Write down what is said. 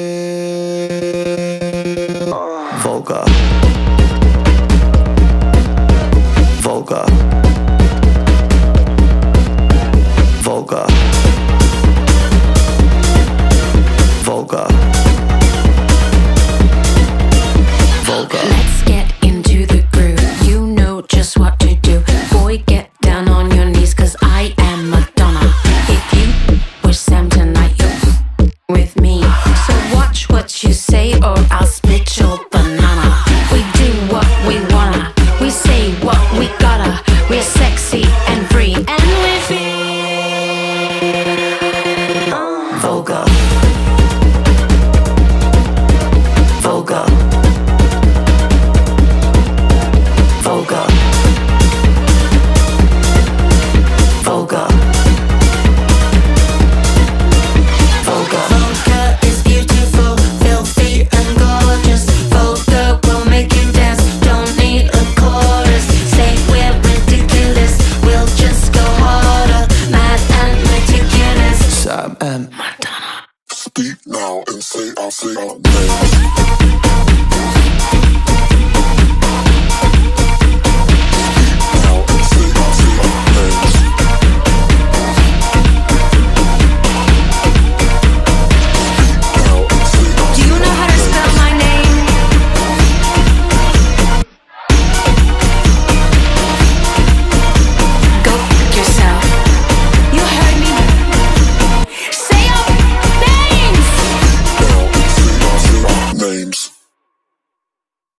Vulgar. Vulgar. Vulgar. Vulgar. Vulgar. Let's get into the groove. You know just what to do. Boy, get down on your knees, 'cause I am Madonna. If you were Sam tonight, you're with me. So watch what you say or I'll split your banana. We do what we wanna. We say what we gotta. We're sexy and free, and we're free. Vulgar. Vulgar. Vulgar. Vulgar. Vulgar. Vulgar is beautiful, filthy and gorgeous. Vulgar will make you dance, don't need a chorus. Say we're ridiculous, we'll just go harder. Mad and meticulous. Sam and Madonna. Speak now and say our name.